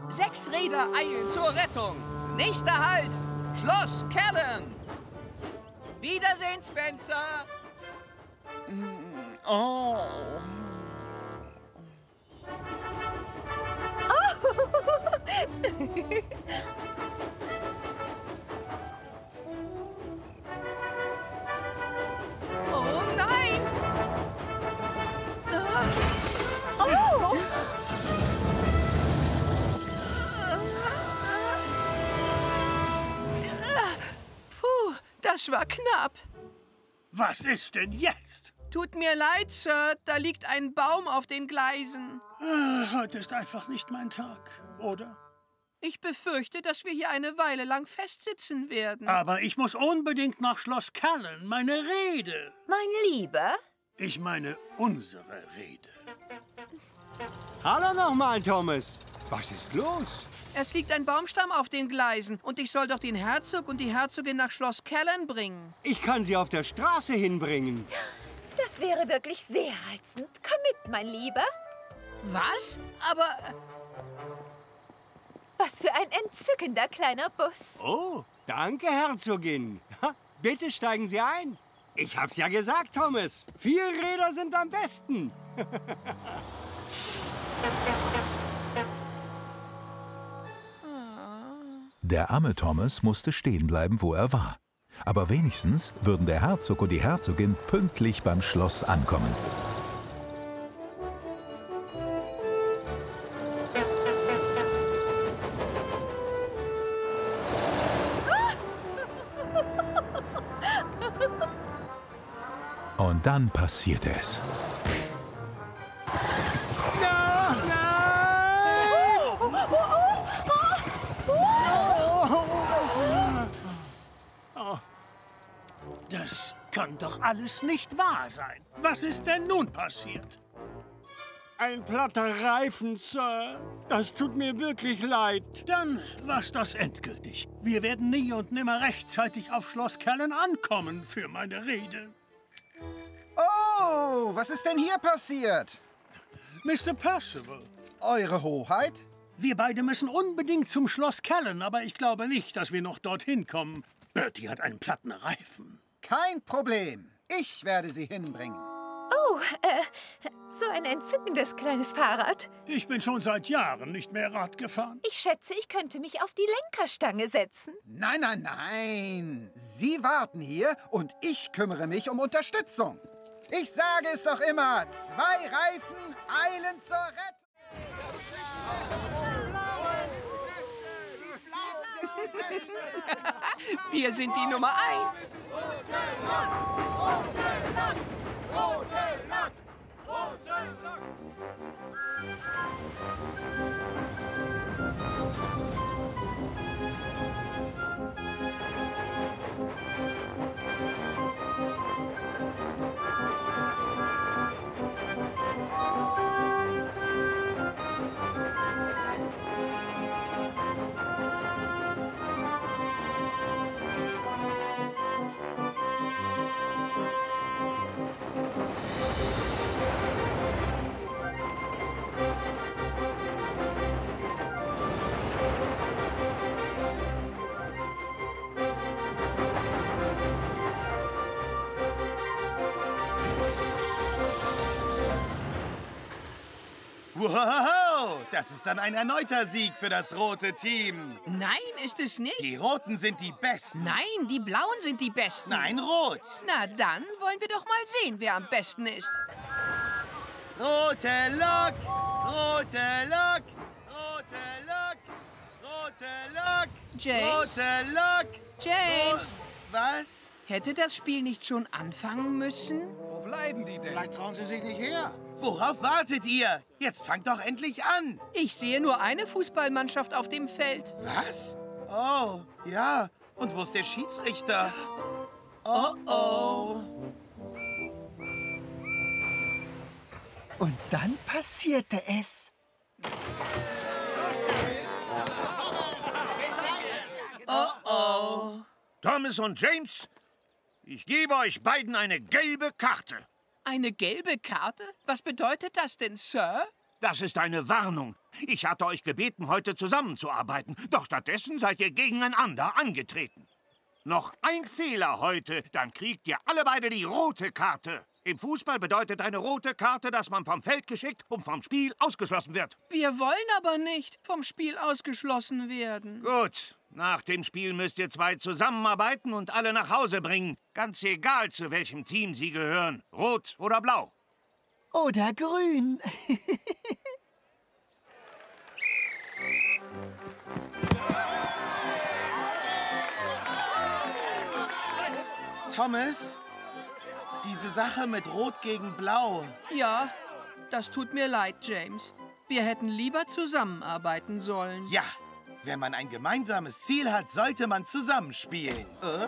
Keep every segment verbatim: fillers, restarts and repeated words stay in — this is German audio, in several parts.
Sechs Räder eilen zur Rettung. Nächster Halt, Schloss Callan. Wiedersehen, Spencer. Oh. Oh nein! Oh! Puh, das war knapp. Was ist denn jetzt? Tut mir leid, Sir, da liegt ein Baum auf den Gleisen. Äh, heute ist einfach nicht mein Tag, oder? Ich befürchte, dass wir hier eine Weile lang festsitzen werden. Aber ich muss unbedingt nach Schloss Callan, meine Rede. Mein Lieber? Ich meine unsere Rede. Hallo nochmal, Thomas. Was ist los? Es liegt ein Baumstamm auf den Gleisen und ich soll doch den Herzog und die Herzogin nach Schloss Callan bringen. Ich kann sie auf der Straße hinbringen. Das wäre wirklich sehr reizend. Komm mit, mein Lieber. Was? Aber... Was für ein entzückender kleiner Bus. Oh, danke, Herzogin. Ha, bitte steigen Sie ein. Ich hab's ja gesagt, Thomas. Vier Räder sind am besten. Der arme Thomas musste stehen bleiben, wo er war. Aber wenigstens würden der Herzog und die Herzogin pünktlich beim Schloss ankommen. Und dann passierte es. Das kann doch alles nicht wahr sein. Was ist denn nun passiert? Ein platter Reifen, Sir. Das tut mir wirklich leid. Dann war's das endgültig. Wir werden nie und nimmer rechtzeitig auf Schloss Callan ankommen für meine Rede. Oh, was ist denn hier passiert? Mister Percival. Eure Hoheit? Wir beide müssen unbedingt zum Schloss Callan, aber ich glaube nicht, dass wir noch dorthin kommen. Bertie hat einen platten Reifen. Kein Problem. Ich werde sie hinbringen. Oh, äh, so ein entzückendes kleines Fahrrad. Ich bin schon seit Jahren nicht mehr Rad gefahren. Ich schätze, ich könnte mich auf die Lenkerstange setzen. Nein, nein, nein. Sie warten hier und ich kümmere mich um Unterstützung. Ich sage es doch immer. Zwei Reifen eilen zur Rettung. Wir sind die Nummer eins. Wow, das ist dann ein erneuter Sieg für das rote Team. Nein, ist es nicht. Die Roten sind die Besten. Nein, die Blauen sind die Besten. Nein, Rot. Na dann wollen wir doch mal sehen, wer am besten ist. Rote Lok, rote Lok, rote Lok, rote Lok, James? rote Lok. James! Ro Was? Hätte das Spiel nicht schon anfangen müssen? Wo bleiben die denn? Vielleicht trauen sie sich nicht her. Worauf wartet ihr? Jetzt fangt doch endlich an. Ich sehe nur eine Fußballmannschaft auf dem Feld. Was? Oh, ja. Und wo ist der Schiedsrichter? Oh, oh. Und dann passierte es. Oh, oh. Thomas und James, ich gebe euch beiden eine gelbe Karte. Eine gelbe Karte? Was bedeutet das denn, Sir? Das ist eine Warnung. Ich hatte euch gebeten, heute zusammenzuarbeiten. Doch stattdessen seid ihr gegeneinander angetreten. Noch ein Fehler heute, dann kriegt ihr alle beide die rote Karte. Im Fußball bedeutet eine rote Karte, dass man vom Feld geschickt und vom Spiel ausgeschlossen wird. Wir wollen aber nicht vom Spiel ausgeschlossen werden. Gut, nach dem Spiel müsst ihr zwei zusammenarbeiten und alle nach Hause bringen. Ganz egal, zu welchem Team sie gehören. Rot oder blau. Oder grün. Thomas, diese Sache mit Rot gegen Blau. Ja, das tut mir leid, James. Wir hätten lieber zusammenarbeiten sollen. Ja, wenn man ein gemeinsames Ziel hat, sollte man zusammenspielen. Äh?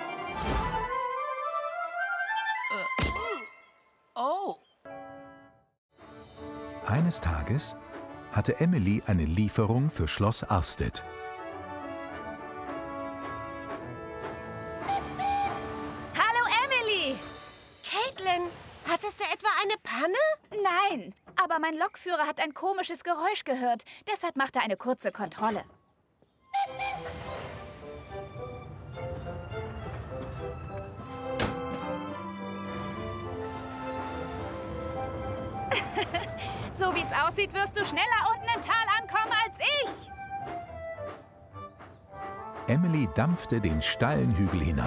Äh. Oh. Eines Tages hatte Emily eine Lieferung für Schloss Arstead. Hallo, Emily! Caitlin, hattest du etwa eine Panne? Nein, aber mein Lokführer hat ein komisches Geräusch gehört. Deshalb macht er eine kurze Kontrolle. So wie es aussieht, wirst du schneller unten im Tal ankommen als ich. Emily dampfte den steilen Hügel hinab.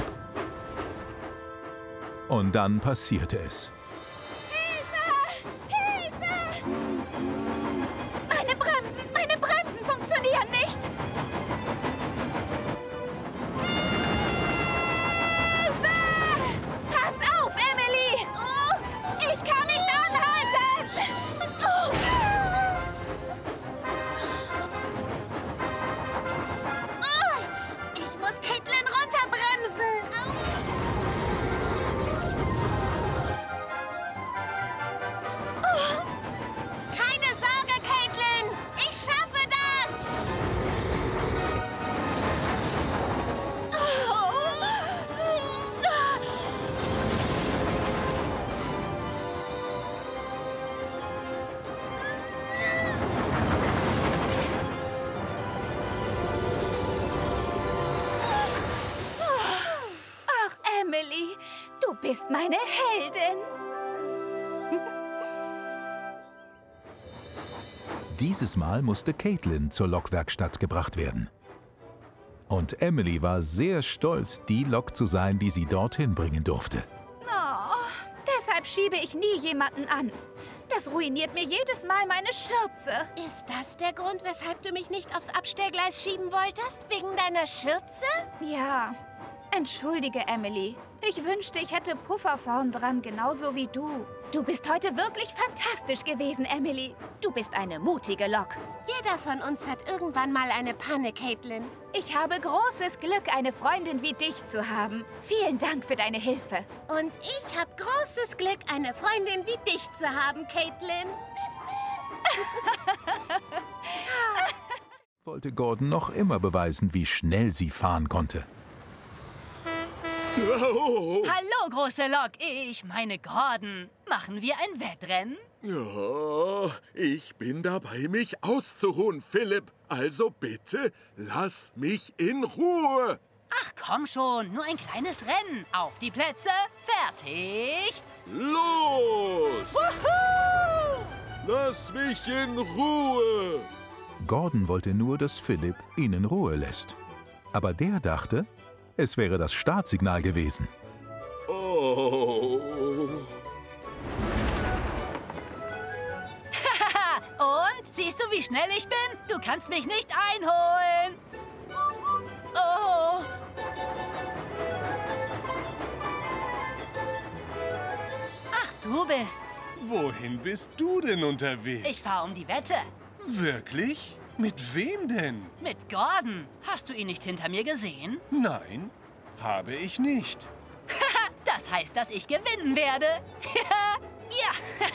Und dann passierte es. Hilfe! Hilfe! Meine Bremsen, meine Bremsen funktionieren nicht. Hilfe! Pass auf, Emily! Oh, ich kann nicht anhalten! Oh. Oh, ich muss Caitlin runterbremsen. Oh. Keine Sorge, Caitlin. Ich schaffe das. Ach, Emily, du bist meine Heldin. Dieses Mal musste Caitlin zur Lokwerkstatt gebracht werden. Und Emily war sehr stolz, die Lok zu sein, die sie dorthin bringen durfte. Oh, deshalb schiebe ich nie jemanden an. Das ruiniert mir jedes Mal meine Schürze. Ist das der Grund, weshalb du mich nicht aufs Abstellgleis schieben wolltest? Wegen deiner Schürze? Ja, entschuldige, Emily. Ich wünschte, ich hätte Puffer vorn dran, genauso wie du. Du bist heute wirklich fantastisch gewesen, Emily. Du bist eine mutige Lok. Jeder von uns hat irgendwann mal eine Panne, Caitlin. Ich habe großes Glück, eine Freundin wie dich zu haben. Vielen Dank für deine Hilfe. Und ich habe großes Glück, eine Freundin wie dich zu haben, Caitlin. Wollte Gordon noch immer beweisen, wie schnell sie fahren konnte. Hallo, große Lok. Ich meine Gordon. Machen wir ein Wettrennen? Ja, ich bin dabei, mich auszuruhen, Philipp. Also bitte, lass mich in Ruhe. Ach, komm schon. Nur ein kleines Rennen. Auf die Plätze. Fertig. Los! Wuhu! Lass mich in Ruhe. Gordon wollte nur, dass Philipp ihn in Ruhe lässt. Aber der dachte, es wäre das Startsignal gewesen. Oh. Und? Siehst du, wie schnell ich bin? Du kannst mich nicht einholen. Oh. Ach, du bist's. Wohin bist du denn unterwegs? Ich fahr um die Wette. Wirklich? Mit wem denn? Mit Gordon. Hast du ihn nicht hinter mir gesehen? Nein, habe ich nicht. Das heißt, dass ich gewinnen werde. Ja.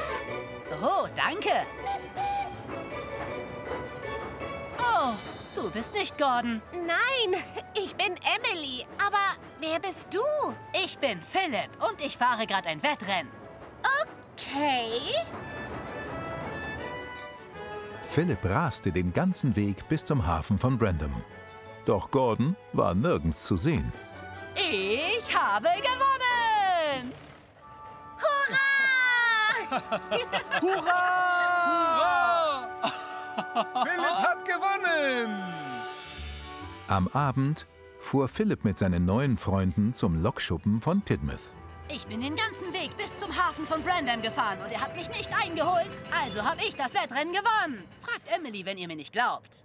Oh, danke. Oh, du bist nicht Gordon. Nein, ich bin Emily. Aber wer bist du? Ich bin Philip und ich fahre gerade ein Wettrennen. Okay. Philip raste den ganzen Weg bis zum Hafen von Brandon. Doch Gordon war nirgends zu sehen. Ich habe gewonnen! Hurra! Hurra! Philip hat gewonnen! Am Abend fuhr Philip mit seinen neuen Freunden zum Lokschuppen von Tidmouth. Ich bin den ganzen Weg bis zum Hafen von Brandon gefahren und er hat mich nicht eingeholt. Also habe ich das Wettrennen gewonnen. Fragt Emily, wenn ihr mir nicht glaubt.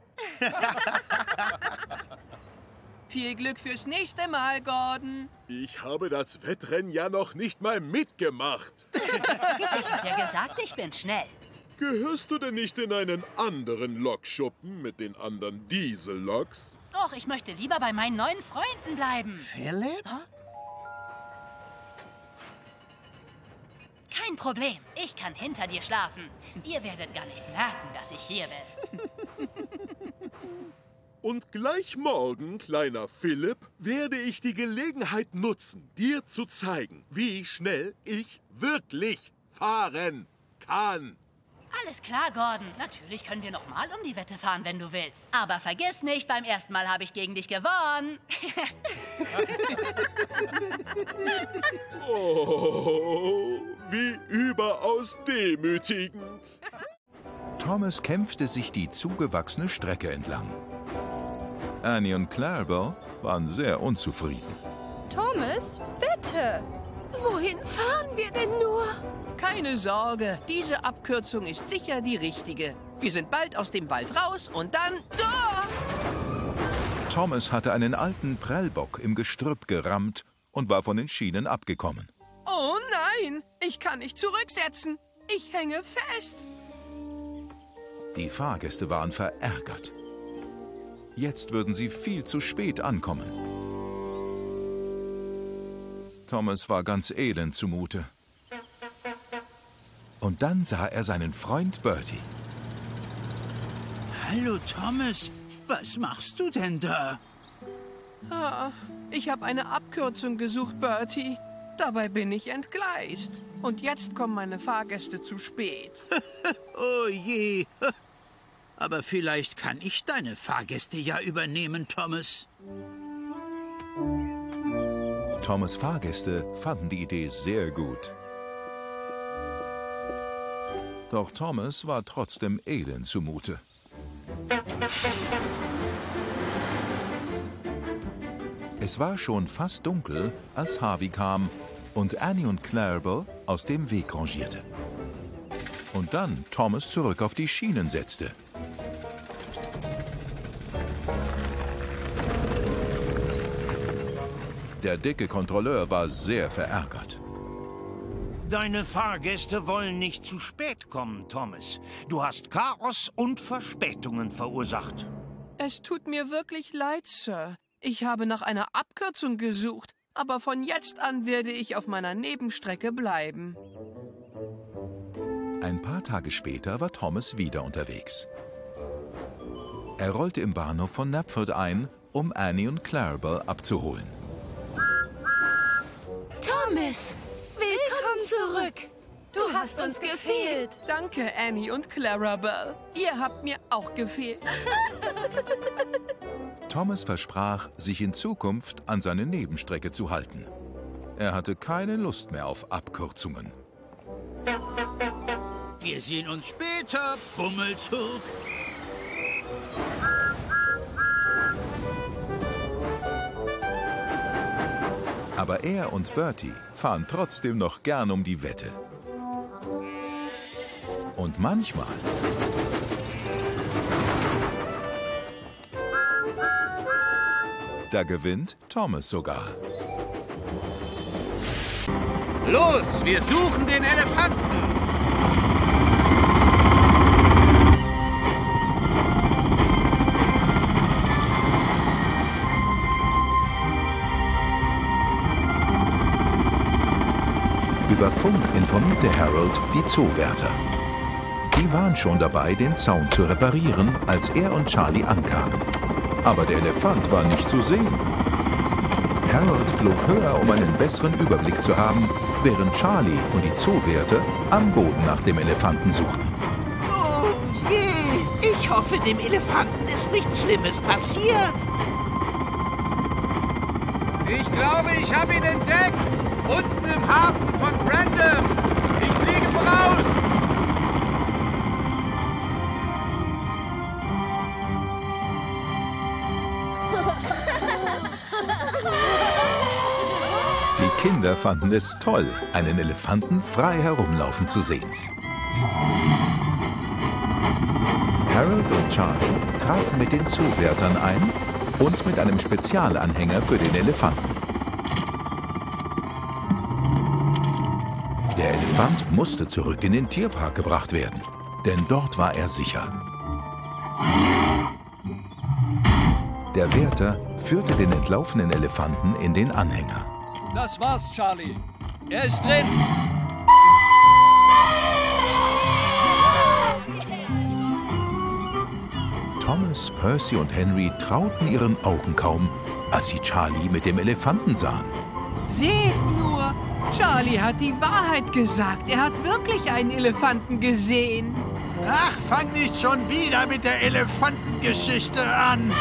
Viel Glück fürs nächste Mal, Gordon. Ich habe das Wettrennen ja noch nicht mal mitgemacht. Ich habe ja gesagt, ich bin schnell. Gehörst du denn nicht in einen anderen Lokschuppen mit den anderen Dieselloks? Doch, ich möchte lieber bei meinen neuen Freunden bleiben. Philipp? Kein Problem, ich kann hinter dir schlafen. Ihr werdet gar nicht merken, dass ich hier bin. Und gleich morgen, kleiner Philipp, werde ich die Gelegenheit nutzen, dir zu zeigen, wie schnell ich wirklich fahren kann. Alles klar, Gordon. Natürlich können wir noch mal um die Wette fahren, wenn du willst. Aber vergiss nicht, beim ersten Mal habe ich gegen dich gewonnen. Oh, wie überaus demütigend. Thomas kämpfte sich die zugewachsene Strecke entlang. Annie und Clarabelle waren sehr unzufrieden. Thomas, bitte. Wohin fahren wir denn nur? Keine Sorge, diese Abkürzung ist sicher die richtige. Wir sind bald aus dem Wald raus und dann... Oh! Thomas hatte einen alten Prellbock im Gestrüpp gerammt und war von den Schienen abgekommen. Oh nein, ich kann nicht zurücksetzen. Ich hänge fest. Die Fahrgäste waren verärgert. Jetzt würden sie viel zu spät ankommen. Thomas war ganz elend zumute. Und dann sah er seinen Freund Bertie. Hallo, Thomas. Was machst du denn da? Ah, ich habe eine Abkürzung gesucht, Bertie. Dabei bin ich entgleist. Und jetzt kommen meine Fahrgäste zu spät. Oh je. Aber vielleicht kann ich deine Fahrgäste ja übernehmen, Thomas. Thomas' Fahrgäste fanden die Idee sehr gut. Doch Thomas war trotzdem elend zumute. Es war schon fast dunkel, als Harvey kam und Annie und Clarabelle aus dem Weg rangierte. Und dann Thomas zurück auf die Schienen setzte. Der dicke Kontrolleur war sehr verärgert. Deine Fahrgäste wollen nicht zu spät kommen, Thomas. Du hast Chaos und Verspätungen verursacht. Es tut mir wirklich leid, Sir. Ich habe nach einer Abkürzung gesucht, aber von jetzt an werde ich auf meiner Nebenstrecke bleiben. Ein paar Tage später war Thomas wieder unterwegs. Er rollte im Bahnhof von Knapford ein, um Annie und Clarabelle abzuholen. Thomas, willkommen zurück. Du hast uns gefehlt. Danke, Annie und Clarabelle. Ihr habt mir auch gefehlt. Thomas versprach, sich in Zukunft an seine Nebenstrecke zu halten. Er hatte keine Lust mehr auf Abkürzungen. Wir sehen uns später, Bummelzug. Aber er und Bertie fahren trotzdem noch gern um die Wette. Und manchmal... Da gewinnt Thomas sogar. Los, wir suchen den Elefanten! Über Funk informierte Harold die Zoowärter. Die waren schon dabei, den Zaun zu reparieren, als er und Charlie ankamen. aber der Elefant war nicht zu sehen. Harold flog höher, um einen besseren Überblick zu haben, während Charlie und die Zoowärter am Boden nach dem Elefanten suchten. Oh je, ich hoffe, dem Elefanten ist nichts Schlimmes passiert. Ich glaube, ich habe ihn entdeckt. Unten im Hafen von Brandon. Ich fliege voraus. Die Kinder fanden es toll, einen Elefanten frei herumlaufen zu sehen. Harold und Charlie trafen mit den Zoowärtern ein und mit einem Spezialanhänger für den Elefanten. Der Elefant musste zurück in den Tierpark gebracht werden, denn dort war er sicher. Der Wärter führte den entlaufenen Elefanten in den Anhänger. Das war's, Charlie. Er ist drin. Thomas, Percy und Henry trauten ihren Augen kaum, als sie Charlie mit dem Elefanten sahen. Seht nur, Charlie hat die Wahrheit gesagt. Er hat wirklich einen Elefanten gesehen. Ach, fang nicht schon wieder mit der Elefantengeschichte an.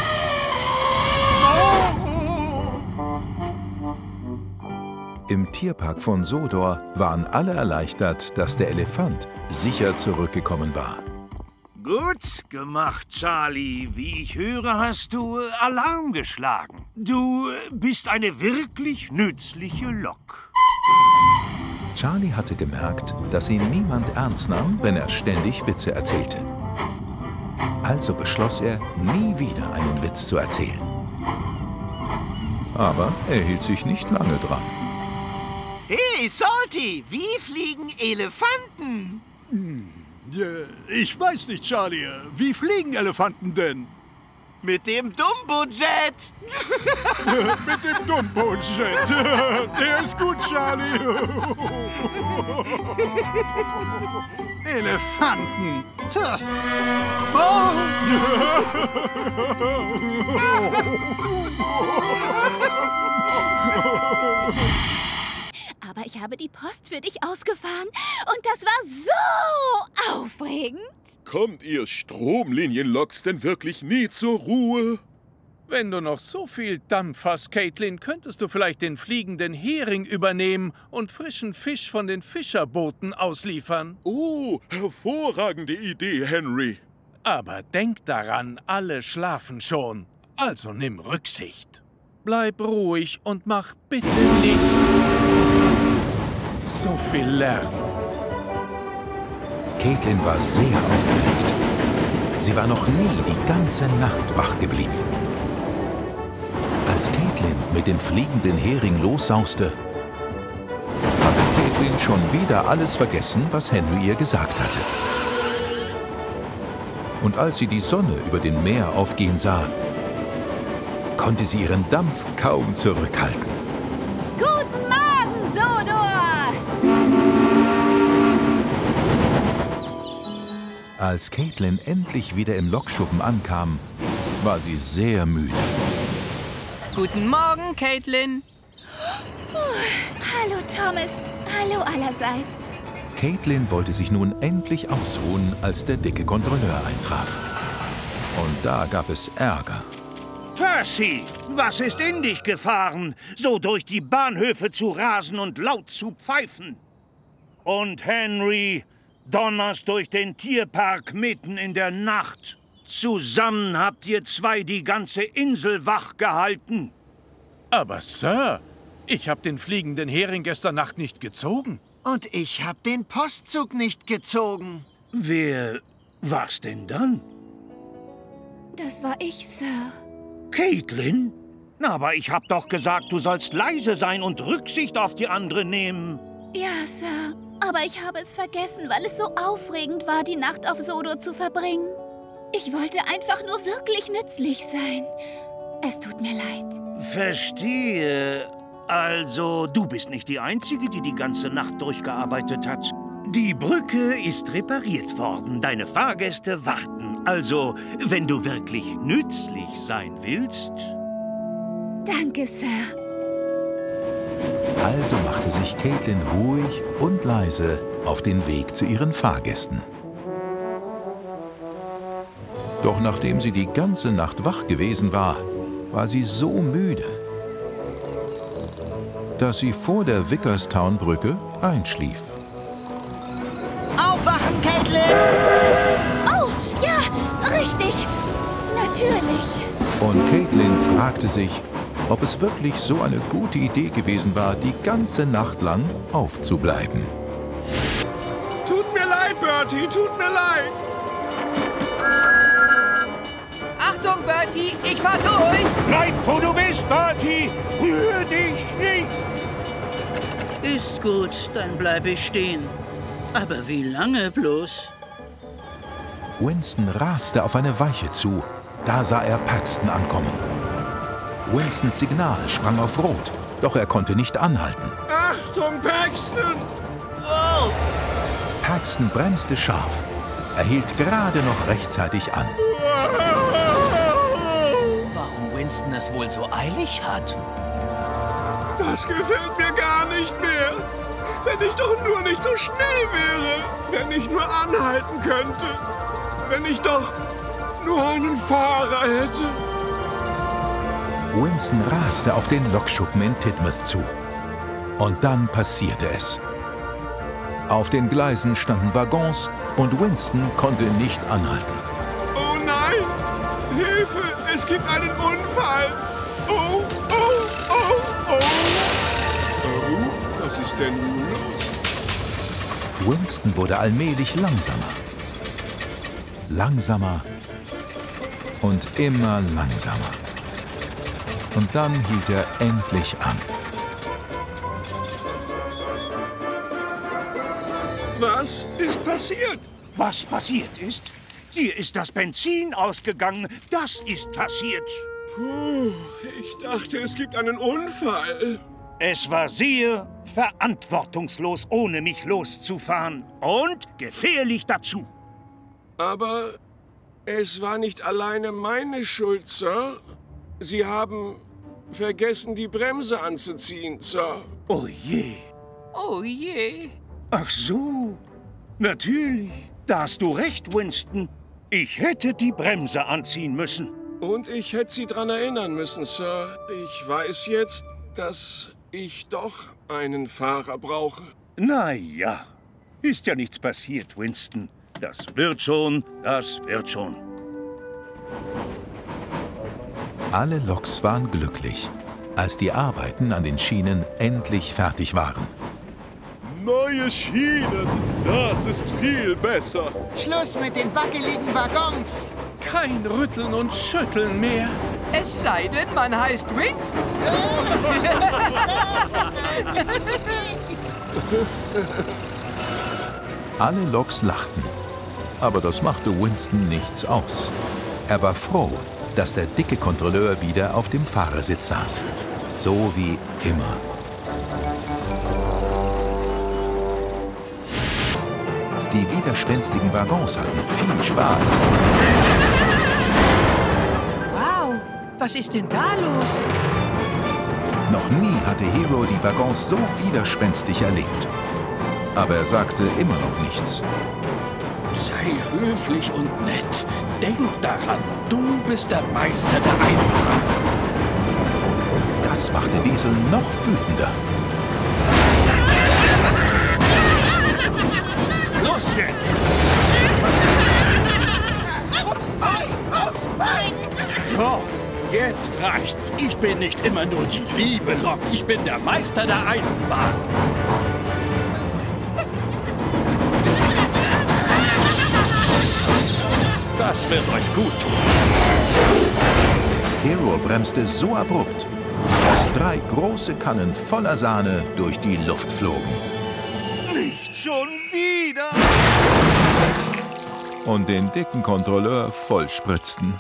Im Tierpark von Sodor waren alle erleichtert, dass der Elefant sicher zurückgekommen war. Gut gemacht, Charlie. Wie ich höre, hast du Alarm geschlagen. Du bist eine wirklich nützliche Lok. Charlie hatte gemerkt, dass ihn niemand ernst nahm, wenn er ständig Witze erzählte. Also beschloss er, nie wieder einen Witz zu erzählen. Aber er hielt sich nicht lange dran. Hey, Salty, wie fliegen Elefanten? Hm, ich weiß nicht, Charlie. Wie fliegen Elefanten denn? Mit dem Dumbo-Jet. Mit dem Dumbo-Jet. Der ist gut, Charlie. Elefanten. Tja. Oh. Aber ich habe die Post für dich ausgefahren und das war so aufregend. Kommt ihr Stromlinienloks denn wirklich nie zur Ruhe? Wenn du noch so viel Dampf hast, Caitlin, könntest du vielleicht den fliegenden Hering übernehmen und frischen Fisch von den Fischerbooten ausliefern. Oh, hervorragende Idee, Henry. Aber denk daran, alle schlafen schon. Also nimm Rücksicht. Bleib ruhig und mach bitte nicht so viel Lärm. Caitlin war sehr aufgeregt. Sie war noch nie die ganze Nacht wach geblieben. Als Caitlin mit dem fliegenden Hering lossauste, hatte Caitlin schon wieder alles vergessen, was Henry ihr gesagt hatte. Und als sie die Sonne über dem Meer aufgehen sah, konnte sie ihren Dampf kaum zurückhalten. Guten Morgen, Sodor! Als Caitlin endlich wieder im Lokschuppen ankam, war sie sehr müde. Guten Morgen, Caitlin. Oh, hallo, Thomas. Hallo allerseits. Caitlin wollte sich nun endlich ausruhen, als der dicke Kontrolleur eintraf. Und da gab es Ärger. Percy, was ist in dich gefahren, so durch die Bahnhöfe zu rasen und laut zu pfeifen? Und Henry, donnerst durch den Tierpark mitten in der Nacht. Zusammen habt ihr zwei die ganze Insel wach gehalten. Aber Sir, ich habe den fliegenden Hering gestern Nacht nicht gezogen. Und ich habe den Postzug nicht gezogen. Wer war's denn dann? Das war ich, Sir. Caitlin? Na, aber ich hab doch gesagt, du sollst leise sein und Rücksicht auf die anderen nehmen. Ja, Sir. Aber ich habe es vergessen, weil es so aufregend war, die Nacht auf Sodor zu verbringen. Ich wollte einfach nur wirklich nützlich sein. Es tut mir leid. Verstehe. Also, du bist nicht die Einzige, die die ganze Nacht durchgearbeitet hat. Die Brücke ist repariert worden. Deine Fahrgäste warten Also, wenn du wirklich nützlich sein willst... Danke, Sir. Also machte sich Caitlin ruhig und leise auf den Weg zu ihren Fahrgästen. Doch nachdem sie die ganze Nacht wach gewesen war, war sie so müde, dass sie vor der Vickerstown-Brücke einschlief. Aufwachen, Caitlin! Oh, ja, richtig. Natürlich. Und Caitlin fragte sich, ob es wirklich so eine gute Idee gewesen war, die ganze Nacht lang aufzubleiben. Tut mir leid, Bertie, tut mir leid. Achtung, Bertie, ich fahr durch! Bleib, wo du bist, Bertie! Rühr dich nicht! Ist gut, dann bleibe ich stehen. Aber wie lange bloß? Winston raste auf eine Weiche zu. Da sah er Paxton ankommen. Winstons Signal sprang auf Rot, doch er konnte nicht anhalten. Achtung, Paxton! Wow! Paxton bremste scharf. Er hielt gerade noch rechtzeitig an. Warum Winston es wohl so eilig hat? Das gefällt mir gar nicht mehr. Wenn ich doch nur nicht so schnell wäre. Wenn ich nur anhalten könnte. Wenn ich doch nur einen Fahrer hätte. Winston raste auf den Lokschuppen in Tidmouth zu. Und dann passierte es. Auf den Gleisen standen Waggons und Winston konnte nicht anhalten. Oh nein! Hilfe! Es gibt einen Unfall! Oh, oh, oh, oh! Oh, was ist denn nun los? Winston wurde allmählich langsamer. Langsamer und immer langsamer. Und dann hielt er endlich an. Was ist passiert? Was passiert ist? Dir ist das Benzin ausgegangen. Das ist passiert. Puh, ich dachte, es gibt einen Unfall. Es war sehr verantwortungslos, ohne mich loszufahren. Und gefährlich dazu. Aber es war nicht alleine meine Schuld, Sir. Sie haben vergessen, die Bremse anzuziehen, Sir. Oh je. Oh je. Ach so. Natürlich. Da hast du recht, Winston. Ich hätte die Bremse anziehen müssen. Und ich hätte Sie daran erinnern müssen, Sir. Ich weiß jetzt, dass ich doch einen Fahrer brauche. Na ja. Ist ja nichts passiert, Winston. Das wird schon, das wird schon. Alle Loks waren glücklich, als die Arbeiten an den Schienen endlich fertig waren. Neue Schienen, das ist viel besser. Schluss mit den wackeligen Waggons. Kein Rütteln und Schütteln mehr. Es sei denn, man heißt Winston. Alle Loks lachten, aber das machte Winston nichts aus. Er war froh, dass der dicke Kontrolleur wieder auf dem Fahrersitz saß. So wie immer. Die widerspenstigen Waggons hatten viel Spaß. Wow, was ist denn da los? Noch nie hatte Hero die Waggons so widerspenstig erlebt. Aber er sagte immer noch nichts. Sei höflich und nett. Denk daran, du bist der Meister der Eisenbahn. Das machte Diesel noch wütender. Los jetzt! So, jetzt reicht's. Ich bin nicht immer nur die liebe Lok. Ich bin der Meister der Eisenbahn. Das wird euch gut tun. Hero bremste so abrupt, dass drei große Kannen voller Sahne durch die Luft flogen. Nicht schon wieder! Und den dicken Kontrolleur vollspritzten.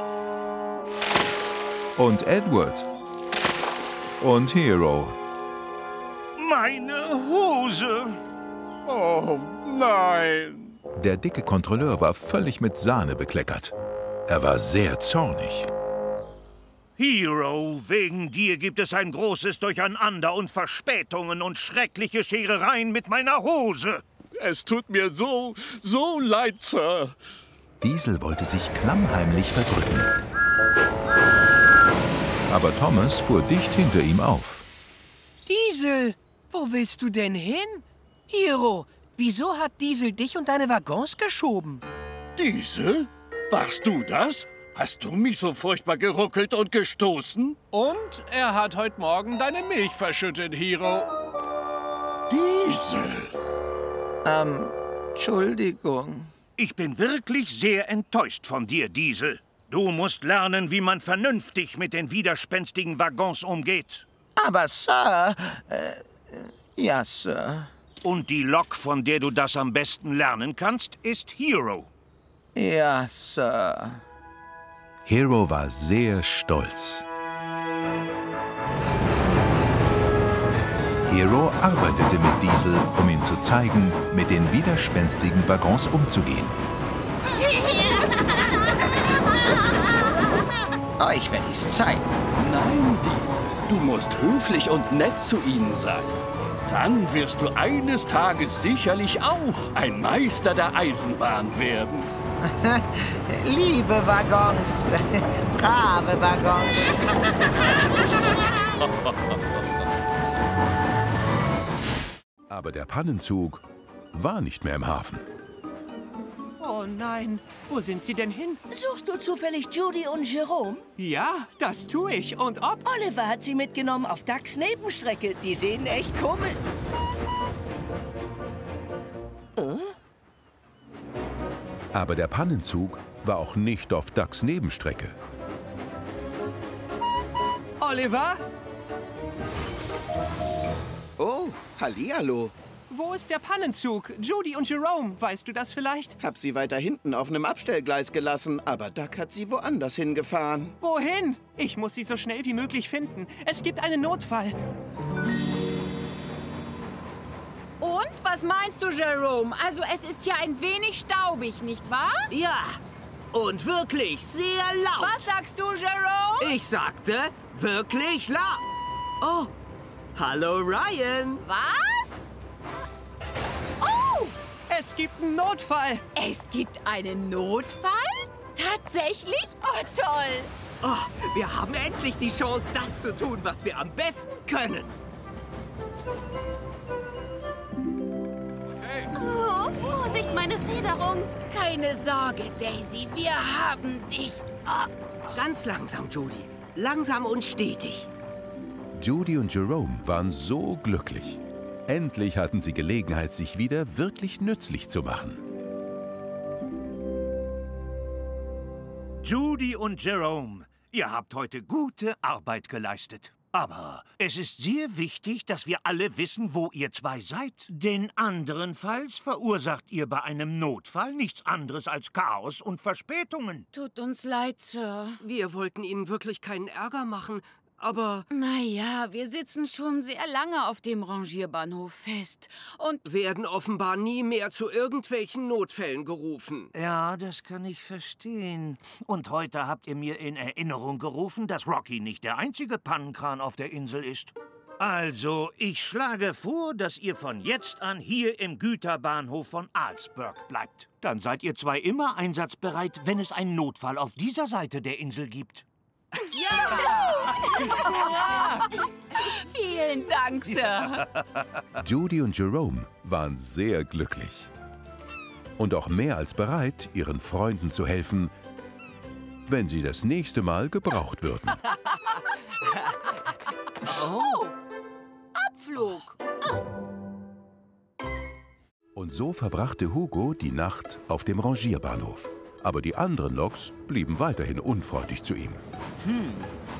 Und Edward. Und Hero. Meine Hose! Oh nein! Der dicke Kontrolleur war völlig mit Sahne bekleckert. Er war sehr zornig. Hero, wegen dir gibt es ein großes Durcheinander und Verspätungen und schreckliche Scherereien mit meiner Hose. Es tut mir so, so leid, Sir. Diesel wollte sich klammheimlich verdrücken. Aber Thomas fuhr dicht hinter ihm auf. Diesel, wo willst du denn hin? Hero, wieso hat Diesel dich und deine Waggons geschoben? Diesel? Warst du das? Hast du mich so furchtbar geruckelt und gestoßen? Und er hat heute Morgen deine Milch verschüttet, Hero. Diesel! Ähm, Entschuldigung. Ich bin wirklich sehr enttäuscht von dir, Diesel. Du musst lernen, wie man vernünftig mit den widerspenstigen Waggons umgeht. Aber, Sir... Äh, ja, Sir. Und die Lok, von der du das am besten lernen kannst, ist Hero. Ja, Sir. Hero war sehr stolz. Hero arbeitete mit Diesel, um ihm zu zeigen, mit den widerspenstigen Waggons umzugehen. Euch werde ich's zeigen. Nein, Diesel. Du musst höflich und nett zu ihnen sein. Dann wirst du eines Tages sicherlich auch ein Meister der Eisenbahn werden. Liebe Waggons, brave Waggons. Aber der Pannenzug war nicht mehr im Hafen. Oh nein, wo sind sie denn hin? Suchst du zufällig Judy und Jerome? Ja, das tue ich. Und ob? Oliver hat sie mitgenommen auf Ducks Nebenstrecke. Die sehen echt komisch. Äh? Aber der Pannenzug war auch nicht auf Ducks Nebenstrecke. Oliver? Oh, hallihallo. Wo ist der Pannenzug? Judy und Jerome, weißt du das vielleicht? Hab sie weiter hinten auf einem Abstellgleis gelassen, aber Duck hat sie woanders hingefahren. Wohin? Ich muss sie so schnell wie möglich finden. Es gibt einen Notfall. Und, was meinst du, Jerome? Also, es ist ja ein wenig staubig, nicht wahr? Ja, und wirklich sehr laut. Was sagst du, Jerome? Ich sagte, wirklich laut. Oh, hallo, Ryan. Was? Oh! Es gibt einen Notfall. Es gibt einen Notfall? Tatsächlich? Oh, toll. Oh, wir haben endlich die Chance, das zu tun, was wir am besten können. Oh, Vorsicht, meine Federung. Keine Sorge, Daisy, wir haben dich. Oh. Ganz langsam, Judy. Langsam und stetig. Judy und Jerome waren so glücklich. Endlich hatten sie Gelegenheit, sich wieder wirklich nützlich zu machen. Judy und Jerome, ihr habt heute gute Arbeit geleistet. Aber es ist sehr wichtig, dass wir alle wissen, wo ihr zwei seid. Denn anderenfalls verursacht ihr bei einem Notfall nichts anderes als Chaos und Verspätungen. Tut uns leid, Sir. Wir wollten Ihnen wirklich keinen Ärger machen, aber... Naja, wir sitzen schon sehr lange auf dem Rangierbahnhof fest und... werden offenbar nie mehr zu irgendwelchen Notfällen gerufen. Ja, das kann ich verstehen. Und heute habt ihr mir in Erinnerung gerufen, dass Rocky nicht der einzige Pannenkran auf der Insel ist. Also, ich schlage vor, dass ihr von jetzt an hier im Güterbahnhof von Alsburg bleibt. Dann seid ihr zwei immer einsatzbereit, wenn es einen Notfall auf dieser Seite der Insel gibt. Ja! Vielen Dank, Sir. Judy und Jerome waren sehr glücklich. Und auch mehr als bereit, ihren Freunden zu helfen, wenn sie das nächste Mal gebraucht würden. Oh! Abflug! Und so verbrachte Hugo die Nacht auf dem Rangierbahnhof. Aber die anderen Loks blieben weiterhin unfreundlich zu ihm. Hm.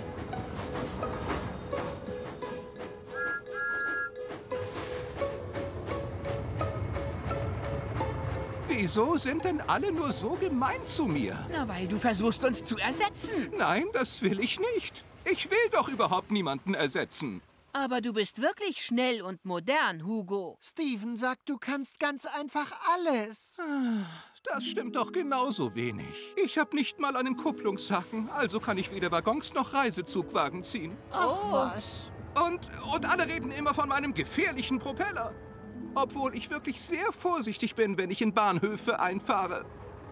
Wieso sind denn alle nur so gemein zu mir? Na, weil du versuchst, uns zu ersetzen. Nein, das will ich nicht. Ich will doch überhaupt niemanden ersetzen. Aber du bist wirklich schnell und modern, Hugo. Steven sagt, du kannst ganz einfach alles. Das stimmt doch genauso wenig. Ich habe nicht mal einen Kupplungshaken, also kann ich weder Waggons noch Reisezugwagen ziehen. Ach was. Und, und alle reden immer von meinem gefährlichen Propeller. Obwohl ich wirklich sehr vorsichtig bin, wenn ich in Bahnhöfe einfahre.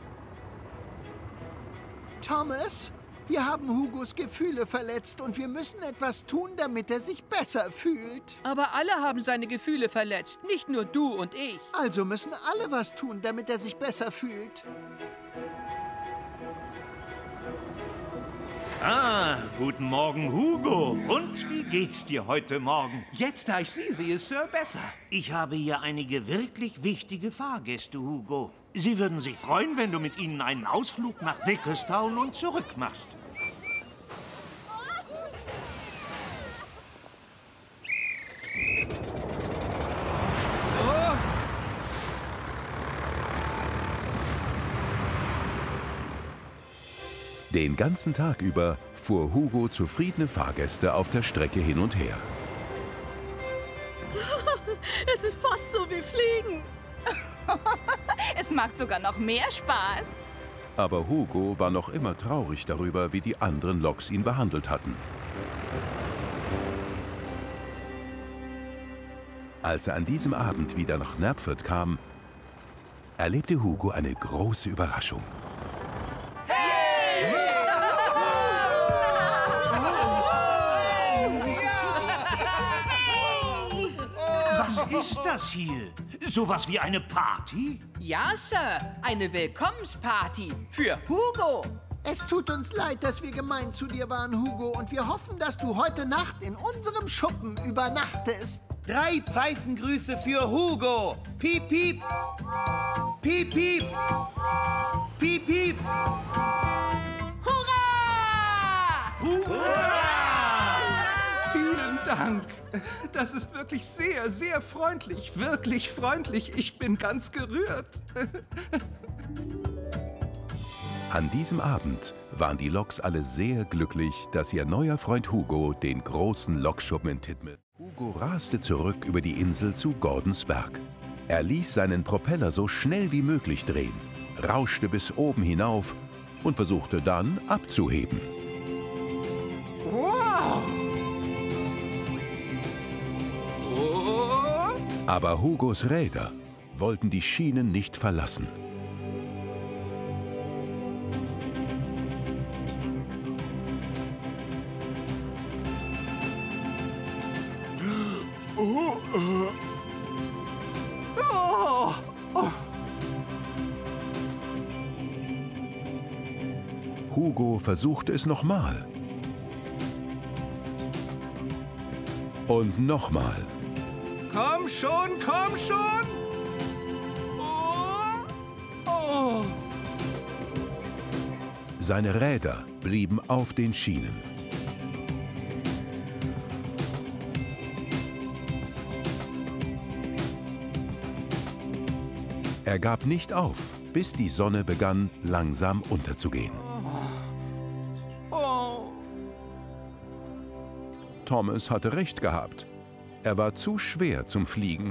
Thomas, wir haben Hugos Gefühle verletzt und wir müssen etwas tun, damit er sich besser fühlt. Aber alle haben seine Gefühle verletzt, nicht nur du und ich. Also müssen alle was tun, damit er sich besser fühlt. Ah, guten Morgen, Hugo. Und wie geht's dir heute Morgen? Jetzt, da ich Sie sehe, Sir, besser. Ich habe hier einige wirklich wichtige Fahrgäste, Hugo. Sie würden sich freuen, wenn du mit ihnen einen Ausflug nach Vickerstown und zurück machst. Den ganzen Tag über fuhr Hugo zufriedene Fahrgäste auf der Strecke hin und her. Es ist fast so wie Fliegen. Es macht sogar noch mehr Spaß. Aber Hugo war noch immer traurig darüber, wie die anderen Loks ihn behandelt hatten. Als er an diesem Abend wieder nach Knapford kam, erlebte Hugo eine große Überraschung. Was ist das hier? Sowas wie eine Party? Ja, Sir, eine Willkommensparty für Hugo. Es tut uns leid, dass wir gemein zu dir waren, Hugo, und wir hoffen, dass du heute Nacht in unserem Schuppen übernachtest. Drei Pfeifengrüße für Hugo. Piep, piep. Piep, piep. Piep, piep. Hurra! Hurra! Vielen Dank. Das ist wirklich sehr, sehr freundlich. Wirklich freundlich. Ich bin ganz gerührt. An diesem Abend waren die Loks alle sehr glücklich, dass ihr neuer Freund Hugo den großen Lokschuppen in Titmill. Hugo raste zurück über die Insel zu Gordons Berg. Er ließ seinen Propeller so schnell wie möglich drehen, rauschte bis oben hinauf und versuchte dann abzuheben. Wow! Oh. Aber Hugos Räder wollten die Schienen nicht verlassen. Oh, oh. Oh, oh. Hugo versuchte es nochmal. Und nochmal. Komm schon, komm schon! Oh, oh. Seine Räder blieben auf den Schienen. Er gab nicht auf, bis die Sonne begann, langsam unterzugehen. Oh. Thomas hatte recht gehabt. Er war zu schwer zum Fliegen.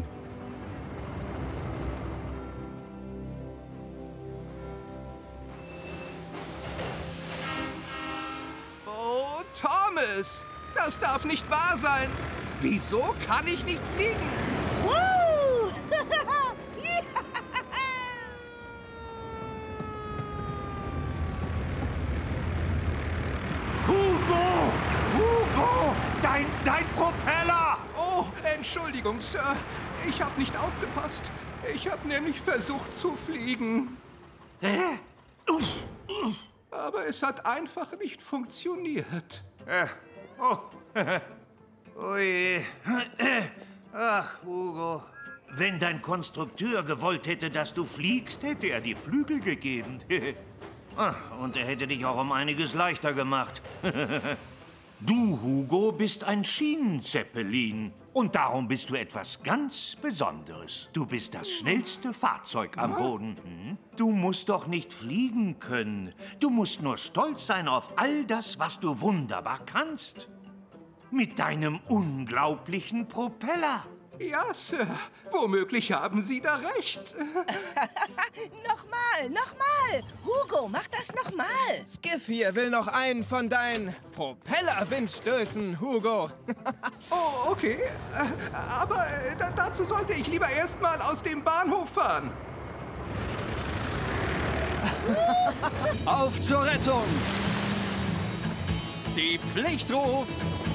Oh, Thomas! Das darf nicht wahr sein! Wieso kann ich nicht fliegen? Woo! Hugo! Hugo! Dein, dein Propeller! Oh, Entschuldigung, Sir. Ich habe nicht aufgepasst. Ich habe nämlich versucht zu fliegen. Hä? Uff, uff. Aber es hat einfach nicht funktioniert. Äh, oh. Ui. Ach, Hugo. Wenn dein Konstrukteur gewollt hätte, dass du fliegst, hätte er dir Flügel gegeben. Und er hätte dich auch um einiges leichter gemacht. Du, Hugo, bist ein Schienenzeppelin. Und darum bist du etwas ganz Besonderes. Du bist das schnellste Fahrzeug am Boden. Hm? Du musst doch nicht fliegen können. Du musst nur stolz sein auf all das, was du wunderbar kannst. Mit deinem unglaublichen Propeller. Ja, Sir. Womöglich haben Sie da recht. Nochmal, nochmal. Hugo, mach das nochmal. Skiff hier will noch einen von deinen Propellerwindstößen, Hugo. Oh, okay. Aber äh, dazu sollte ich lieber erst mal aus dem Bahnhof fahren. Auf zur Rettung! Die Pflicht ruft!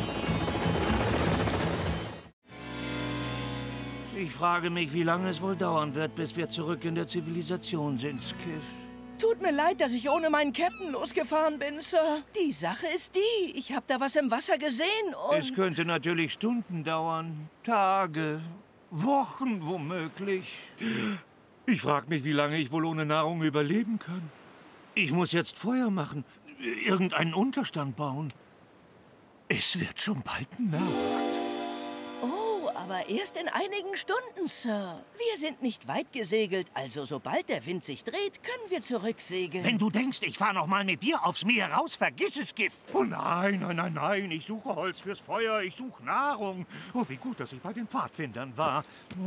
Ich frage mich, wie lange es wohl dauern wird, bis wir zurück in der Zivilisation sind, Skiff. Tut mir leid, dass ich ohne meinen Captain losgefahren bin, Sir. Die Sache ist die, ich habe da was im Wasser gesehen und... Es könnte natürlich Stunden dauern, Tage, Wochen womöglich. Ich frage mich, wie lange ich wohl ohne Nahrung überleben kann. Ich muss jetzt Feuer machen, irgendeinen Unterstand bauen. Es wird schon bald Nacht. Oh, aber erst in einigen Stunden, Sir. Wir sind nicht weit gesegelt, also sobald der Wind sich dreht, können wir zurücksegeln. Wenn du denkst, ich fahre noch mal mit dir aufs Meer raus, vergiss es, Skiff. Oh nein, nein, nein, nein, ich suche Holz fürs Feuer, ich suche Nahrung. Oh, wie gut, dass ich bei den Pfadfindern war.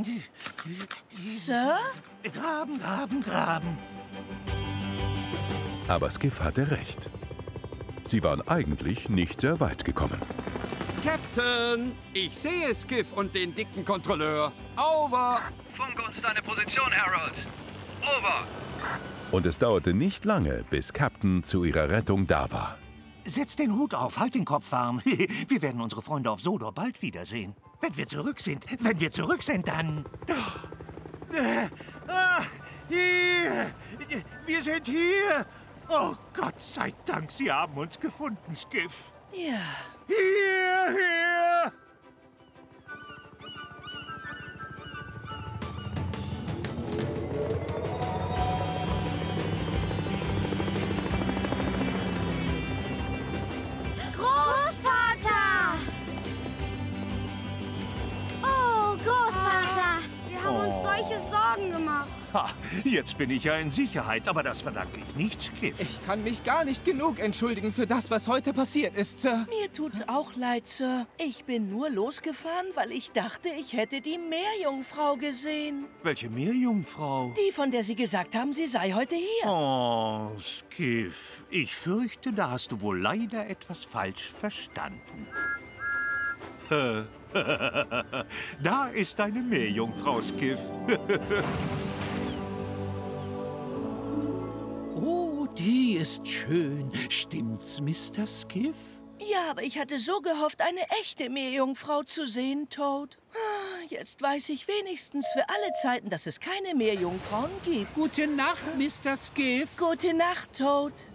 Sir? Graben, graben, graben. Aber Skiff hatte recht. Sie waren eigentlich nicht sehr weit gekommen. Captain, ich sehe Skiff und den dicken Kontrolleur. Over! Funk uns deine Position, Harold. Over! Und es dauerte nicht lange, bis Captain zu ihrer Rettung da war. Setz den Hut auf, halt den Kopf warm. Wir werden unsere Freunde auf Sodor bald wiedersehen. Wenn wir zurück sind, wenn wir zurück sind, dann... Hier! Wir sind hier! Oh, Gott sei Dank, Sie haben uns gefunden, Skiff. Ja. Hier, hier! Großvater! Oh, Großvater! Wir haben uns Oh. solche Sorgen gemacht. Ha, jetzt bin ich ja in Sicherheit, aber das verdanke ich nicht, Skiff. Ich kann mich gar nicht genug entschuldigen für das, was heute passiert ist, Sir. Mir tut's auch leid, Sir. Ich bin nur losgefahren, weil ich dachte, ich hätte die Meerjungfrau gesehen. Welche Meerjungfrau? Die, von der Sie gesagt haben, sie sei heute hier. Oh, Skiff, ich fürchte, da hast du wohl leider etwas falsch verstanden. Da ist eine Meerjungfrau, Skiff. Oh, die ist schön. Stimmt's, Mister Skiff? Ja, aber ich hatte so gehofft, eine echte Meerjungfrau zu sehen, Toad. Ah, jetzt weiß ich wenigstens für alle Zeiten, dass es keine Meerjungfrauen gibt. Gute Nacht, Mister Skiff. Gute Nacht, Toad.